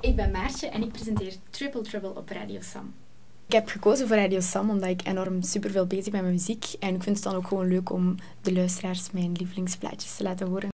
Ik ben Maartje en ik presenteer Triple Trouble op Radio Sam. Ik heb gekozen voor Radio Sam omdat ik enorm superveel bezig ben met muziek. En ik vind het dan ook gewoon leuk om de luisteraars mijn lievelingsplaatjes te laten horen.